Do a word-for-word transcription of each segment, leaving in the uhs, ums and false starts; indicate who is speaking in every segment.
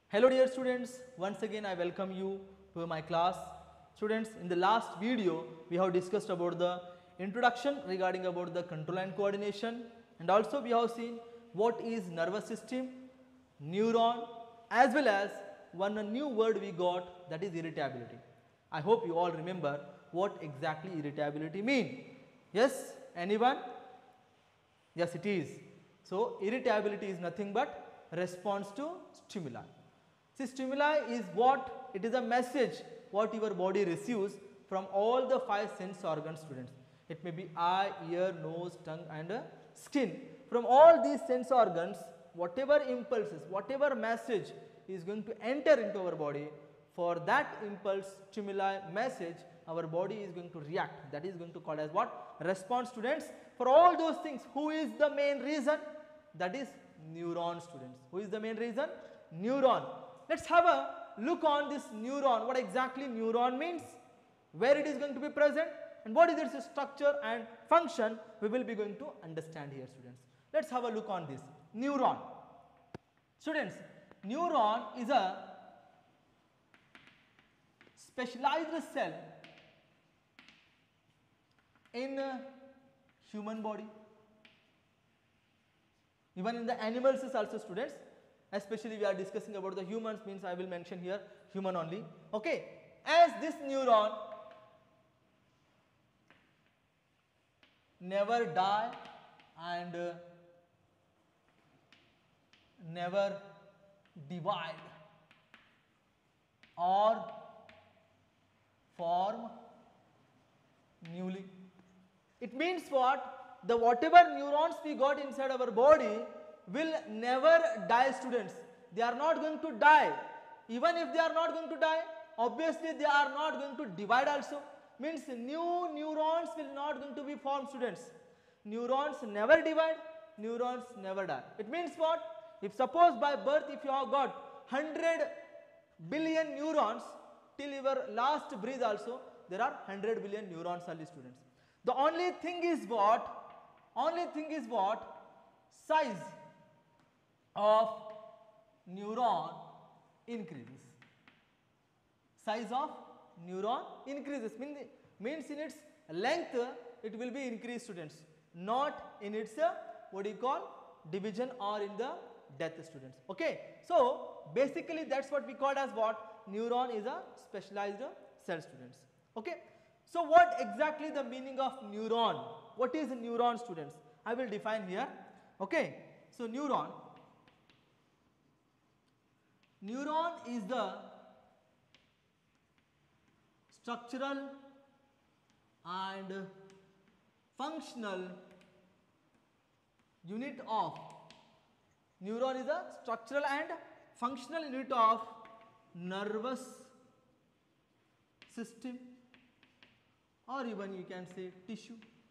Speaker 1: Hello dear students, once again I welcome you to my class. Students, in the last video we have discussed about the introduction regarding about the control and coordination, and also we have seen what is nervous system, neuron, as well as one new word we got, that is irritability. I hope you all remember what exactly irritability mean. Yes, anyone? Yes, it is. So irritability is nothing but response to stimuli. See, stimuli is what? It is a message what your body receives from all the five sense organs, students. It may be eye, ear, nose, tongue and uh, skin. From all these sense organs, whatever impulses, whatever message is going to enter into our body, for that impulse, stimuli, message, our body is going to react. That is going to call as what? Response, students. For all those things, who is the main reason? That is neuron, students. Who is the main reason? Neuron. Let's have a look on this neuron, what exactly neuron means, where it is going to be present and what is its structure and function, we will be going to understand here, students. Let's have a look on this neuron. Students, neuron is a specialized cell in uh, human body, even in the animals is also, students. Especially we are discussing about the humans, means I will mention here human only. Okay, as this neuron never die and uh, never divide or form newly. It means what? The whatever neurons we got inside our body will never die, students. They are not going to die. Even if they are not going to die, obviously they are not going to divide also. Means new neurons will not going to be formed, students. Neurons never divide, neurons never die. It means what? If suppose by birth if you have got one hundred billion neurons, till your last breath also there are one hundred billion neurons only, students. The only thing is what? Only thing is what? Size of neuron increases. Size of neuron increases, mean, means in its length it will be increased, students, not in its uh, what do you call division or in the death, students. Okay, so basically that's what we call as what? Neuron is a specialized cell, students. Okay, so what exactly the meaning of neuron? What is neuron, students? I will define here. Okay, so neuron Neuron is the structural and functional unit of neuron is a structural and functional unit of nervous system, or even you can say tissue.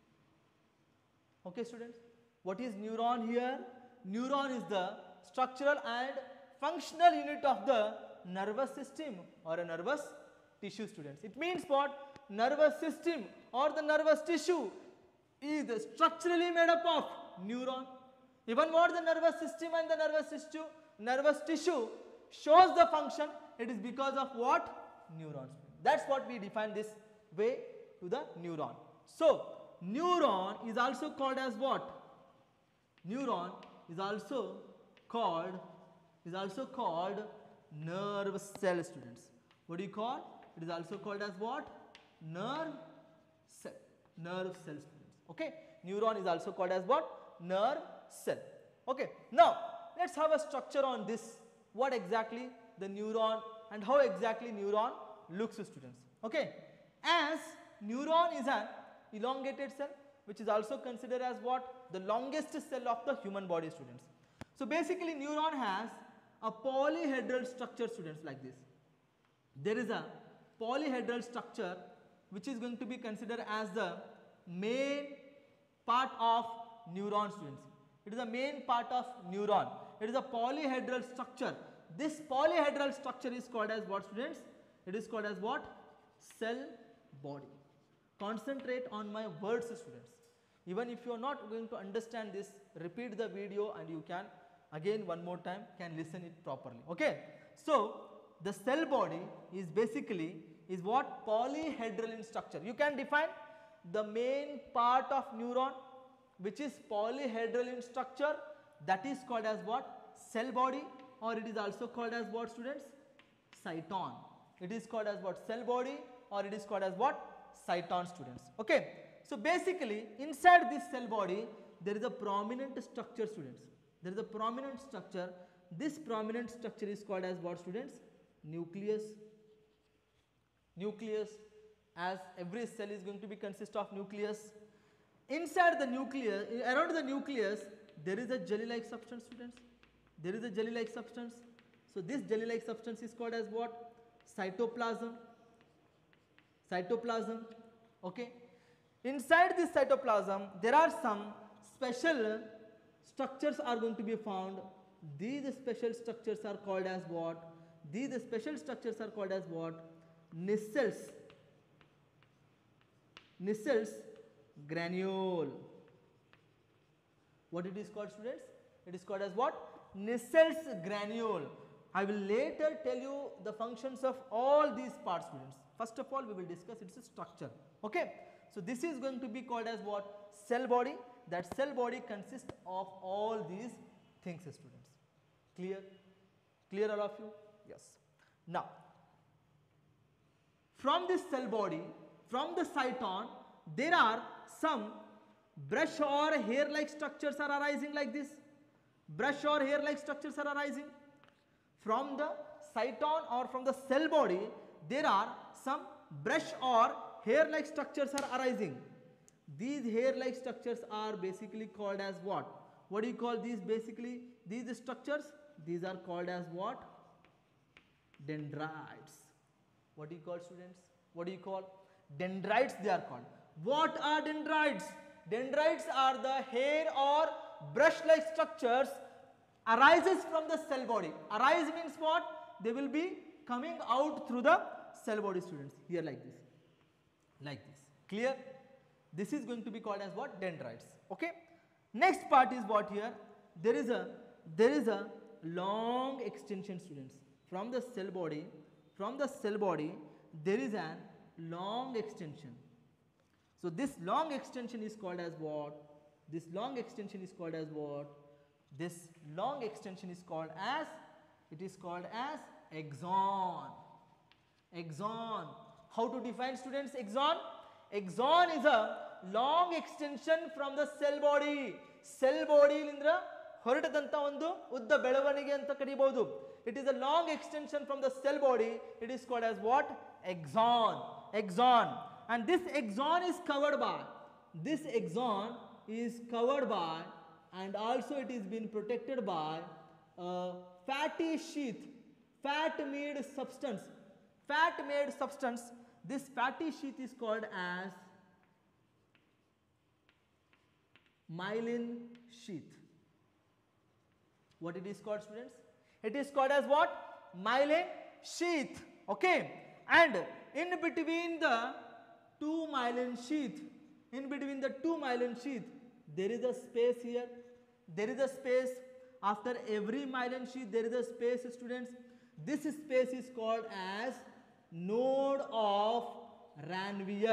Speaker 1: Okay, students, what is neuron here? Neuron is the structural and functional unit of the nervous system or a nervous tissue, students. It means what? Nervous system or the nervous tissue is structurally made up of neuron. Even what the nervous system and the nervous tissue, nervous tissue shows the function, it is because of what? Neurons. That's what we define this way to the neuron. So neuron is also called as what? Neuron is also called is also called nerve cell, students. What do you call? It is also called as what? Nerve cell. Nerve cell, students. Okay. Neuron is also called as what? Nerve cell. Okay. Now let's have a structure on this. What exactly the neuron and how exactly neuron looks, students. Okay. As neuron is an elongated cell, which is also considered as what? The longest cell of the human body, students. So basically neuron has a polyhedral structure, students, like this. There is a polyhedral structure which is going to be considered as the main part of neuron, students. It is the main part of neuron. It is a polyhedral structure. This polyhedral structure is called as what, students? It is called as what? Cell body. Concentrate on my words, students. Even if you are not going to understand this, repeat the video and you can again one more time can listen it properly. Okay. So the cell body is basically is what? Polyhedral in structure. You can define the main part of neuron which is polyhedral in structure, that is called as what? Cell body, or it is also called as what, students? Cyton. It is called as what? Cell body, or it is called as what? Cyton, students. Okay. So basically inside this cell body there is a prominent structure, students. There is a prominent structure. This prominent structure is called as what, students? Nucleus. Nucleus, as every cell is going to be consist of nucleus. Inside the nucleus, around the nucleus, there is a jelly-like substance, students. There is a jelly-like substance. So this jelly-like substance is called as what? Cytoplasm. Cytoplasm. Okay. Inside this cytoplasm, there are some special structures are going to be found. These special structures are called as what? These special structures are called as what? Nissels. Nissels granule. What it is called, students? It is called as what? Nissels granule. I will later tell you the functions of all these parts, students. First of all, we will discuss its structure. Okay. So this is going to be called as what? Cell body. That cell body consists of all these things, students. Clear? Clear all of you? Yes. Now, from this cell body, from the cyton, there are some brush or hair-like structures are arising like this. Brush or hair-like structures are arising. From the cyton or from the cell body, there are some brush or hair-like structures are arising. These hair-like structures are basically called as what? What do you call these basically? These structures, these are called as what? Dendrites. What do you call, students? What do you call? Dendrites they are called. What are dendrites? Dendrites are the hair or brush-like structures arises from the cell body. Arise means what? They will be coming out through the cell body, students. Here like this. Like this. Clear? This is going to be called as what? Dendrites. Okay. Next part is what here? There is a there is a long extension, students. From the cell body, from the cell body, there is an long extension. So this long extension is called as what? This long extension is called as what? This long extension is called as, it is called as axon. Axon. How to define, students, axon? Axon is a long extension from the cell body. Cell body lindra ಹೊರಟದಂತ ಒಂದು ಉದ್ದ ಬೆಳವಣಿಗೆ ಅಂತ ಕರೀಬಹುದು. It is a long extension from the cell body. It is called as what? Axon. Axon. And this axon is covered by, this axon is covered by, and also it is been protected by a fatty sheath, fat made substance. Fat made substance. This fatty sheath is called as myelin sheath. What it is called, students? It is called as what? Myelin sheath. Okay. And in between the two myelin sheath, in between the two myelin sheath, there is a space here. There is a space. After every myelin sheath, there is a space, students. This space is called as node of Ranvier.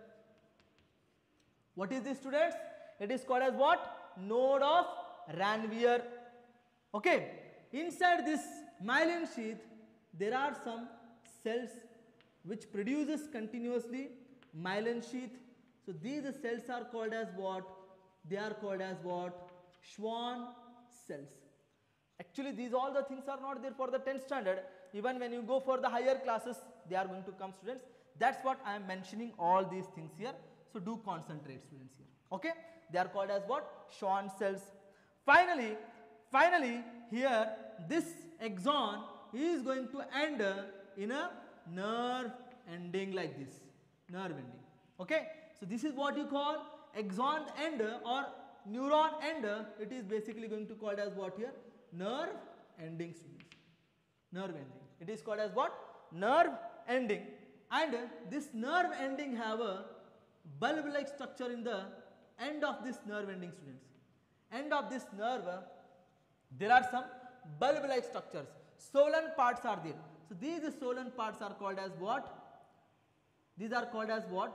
Speaker 1: What is this, students? It is called as what? Node of Ranvier. Okay. Inside this myelin sheath, there are some cells which produces continuously myelin sheath. So these cells are called as what? They are called as what? Schwann cells. Actually, these all the things are not there for the tenth standard. Even when you go for the higher classes, they are going to come, students. That's what I am mentioning all these things here. So do concentrate, students, here. Okay. They are called as what? Schwann cells. Finally, finally here this axon is going to end in a nerve ending like this. Nerve ending. Okay. So this is what you call axon end or neuron end. It is basically going to called as what here? Nerve ending, students. Nerve ending. It is called as what? Nerve ending. And this nerve ending have a bulb like structure in the end of this nerve ending, students. End of this nerve, there are some bulb like structures. Swollen parts are there. So these swollen parts are called as what? These are called as what?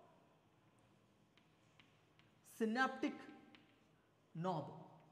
Speaker 1: Synaptic knob.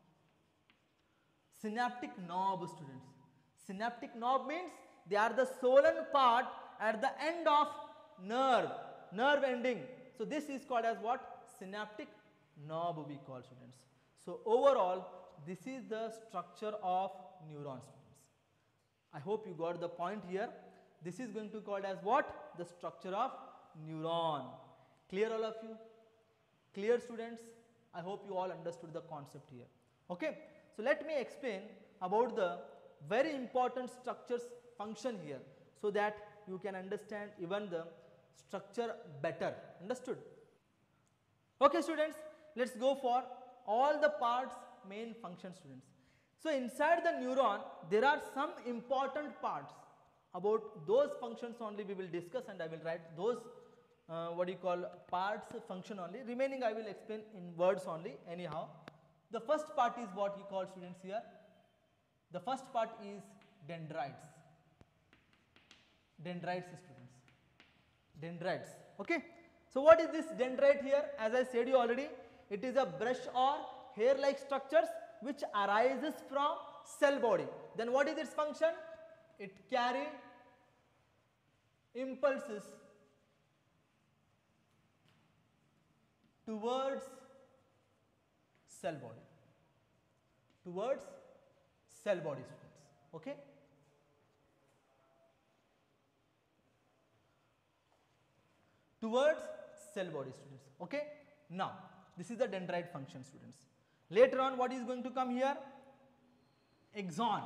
Speaker 1: Synaptic knob, students. Synaptic knob means they are the swollen part at the end of nerve, nerve ending. So this is called as what? Synaptic knob we call, students. So overall, this is the structure of neurons, students. I hope you got the point here. This is going to be called as what? The structure of neuron. Clear all of you? Clear, students? I hope you all understood the concept here. Okay. So let me explain about the very important structures function here, so that you can understand even the structure better. Understood? Okay, students, let's go for all the parts main function, students. So inside the neuron there are some important parts. About those functions only we will discuss, and I will write those uh, what do you call parts function only. Remaining I will explain in words only anyhow. The first part is what you call, students, here. The first part is dendrites. Dendrites, students. Dendrites. Okay. So what is this dendrite here? As I said you already, it is a brush or hair-like structures which arises from cell body. Then what is its function? It carry impulses towards cell body. Towards cell body, students. Okay. Towards cell body, students. Okay. Now this is the dendrite function, students. Later on, what is going to come here? Axon.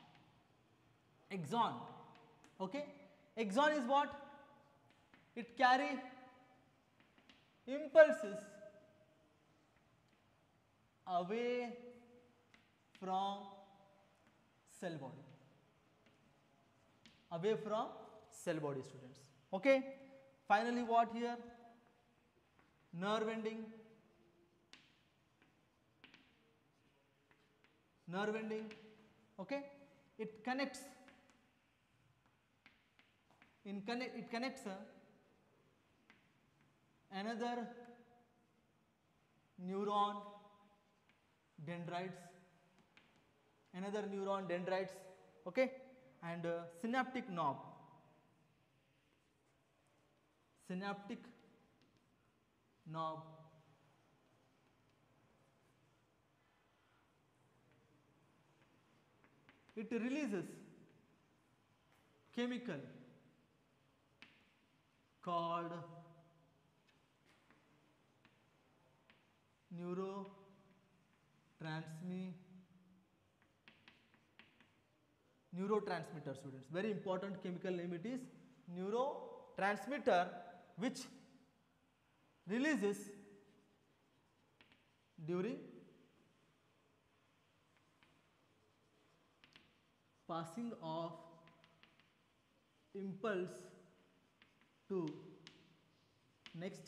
Speaker 1: Axon. Okay. Axon is what? It carry impulses away from cell body. Away from cell body, students. Okay. Finally, what here? Nerve ending. Nerve ending. Okay. It connects. In connect, it connects uh, another neuron dendrites. Another neuron dendrites. Okay. And uh, synaptic knob. Synaptic knob. It releases chemical called neurotransmi neurotransmitter, students. Very important chemical name, it is neurotransmitter, which releases during passing of impulse to next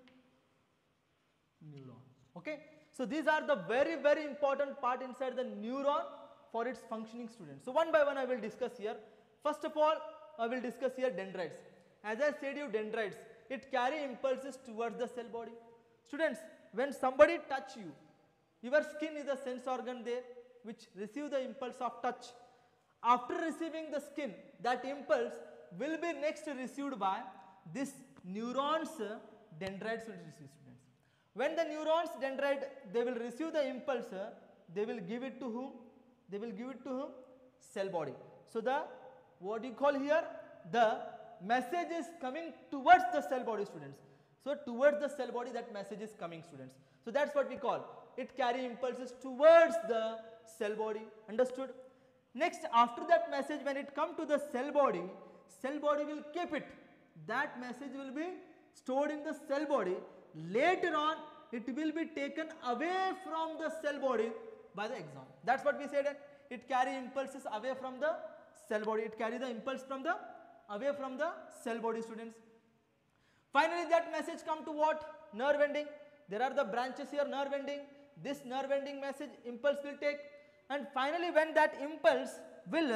Speaker 1: neuron. Okay. So these are the very very important part inside the neuron for its functioning, students. So one by one I will discuss here. First of all, I will discuss here dendrites. As I said you, dendrites, it carry impulses towards the cell body. Students, when somebody touch you, your skin is a sense organ there which receive the impulse of touch. After receiving the skin, that impulse will be next received by this neurons, dendrites will receive, students. When the neurons dendrite, they will receive the impulse, they will give it to whom? They will give it to whom? Cell body. So the, what you call here, the message is coming towards the cell body, students. So towards the cell body that message is coming, students. So that's what we call, it carry impulses towards the cell body. Understood? Next, after that message, when it come to the cell body, cell body will keep it. That message will be stored in the cell body. Later on, it will be taken away from the cell body by the axon. That's what we said. It carry impulses away from the cell body. It carry the impulse from the away from the cell body, students. Finally, that message come to what? Nerve ending. There are the branches here, nerve ending. This nerve ending message impulse will take, and finally when that impulse will uh,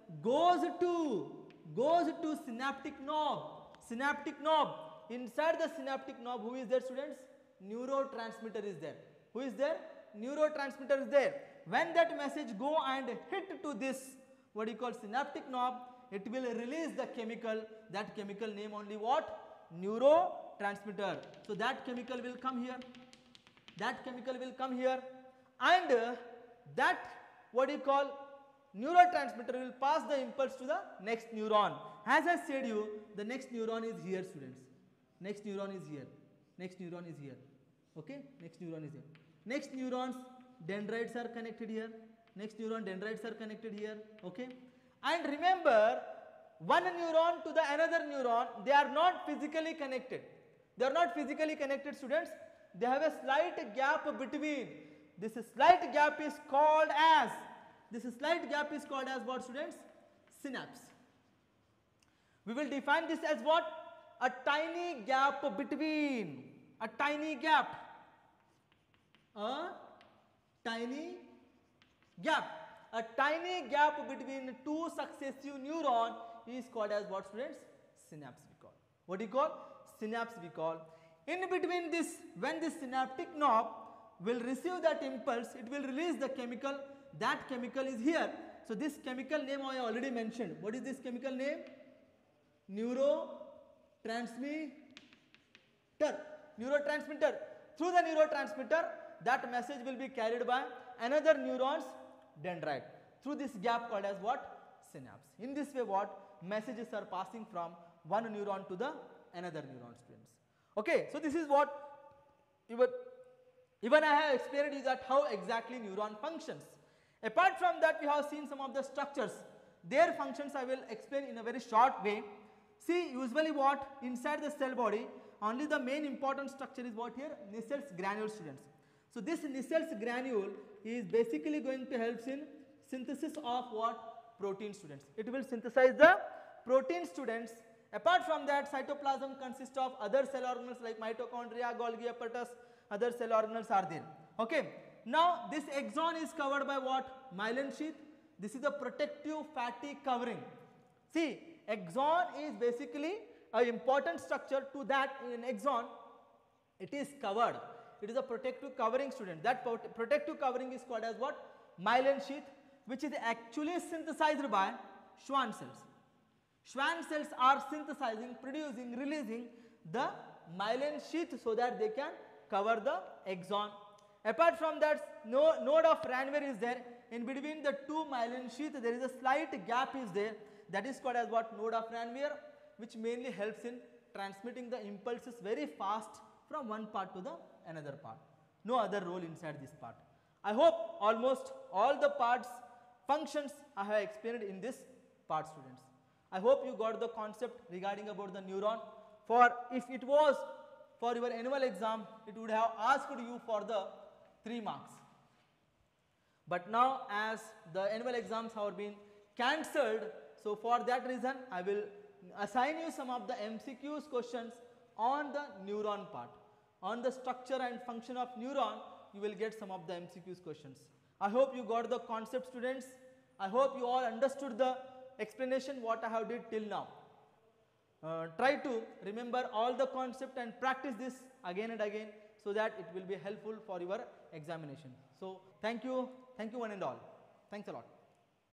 Speaker 1: goes to goes to synaptic knob. Synaptic knob. Inside the synaptic knob, who is there, students? Neurotransmitter is there. Who is there? Neurotransmitter is there. When that message go and hit to this, what you call synaptic knob, it will release the chemical. That chemical name only what? Neurotransmitter. So that chemical will come here. That chemical will come here, and uh, that what you call neurotransmitter will pass the impulse to the next neuron. As I said you, the next neuron is here, students. Next neuron is here. Next neuron is here. Okay? Next neuron is here. Next neurons, dendrites are connected here. Next neuron, dendrites are connected here. Okay? And remember, one neuron to the another neuron, they are not physically connected. They are not physically connected, students. They have a slight gap between. This slight gap is called as, this slight gap is called as what, students? Synapse. We will define this as what? A tiny gap between. A tiny gap. A tiny gap. A tiny gap between two successive neurons is called as what, students? Synapse we call. What do you call? Synapse we call. In between this, when this synaptic knob will receive that impulse, it will release the chemical. That chemical is here. So this chemical name I already mentioned. What is this chemical name? Neurotransmitter. Neurotransmitter. Through the neurotransmitter, that message will be carried by another neuron's dendrite. Through this gap called as what? Synapse. In this way, what? Messages are passing from one neuron to the another neuron, students. Okay, so this is what even, even I have explained is that how exactly neuron functions. Apart from that, we have seen some of the structures. Their functions I will explain in a very short way. See, usually what? Inside the cell body, only the main important structure is what here? Nissels granule, students. So this Nissels granule is basically going to help in synthesis of what? Protein, students. It will synthesize the protein, students. Apart from that, cytoplasm consists of other cell organelles like mitochondria, Golgi apparatus, other cell organelles are there. Okay. Now this axon is covered by what? Myelin sheath. This is the protective fatty covering. See, axon is basically an important structure. To that, in axon, it is covered. It is a protective covering, student. That protective covering is called as what? Myelin sheath, which is actually synthesized by Schwann cells. Schwann cells are synthesizing, producing, releasing the myelin sheath so that they can cover the axon. Apart from that, no node of Ranvier is there. In between the two myelin sheath, there is a slight gap is there. That is called as what? Node of Ranvier, which mainly helps in transmitting the impulses very fast from one part to the another part. No other role inside this part. I hope almost all the parts, functions I have explained in this part, students. I hope you got the concept regarding about the neuron. For if it was for your annual exam, it would have asked you for the three marks. But now as the annual exams have been cancelled, so for that reason I will assign you some of the M C Qs questions on the neuron part. On the structure and function of neuron, you will get some of the M C Qs questions. I hope you got the concept, students. I hope you all understood the explanation what I have did till now. Uh, try to remember all the concept and practice this again and again so that it will be helpful for your examination. So thank you, thank you one and all. Thanks a lot.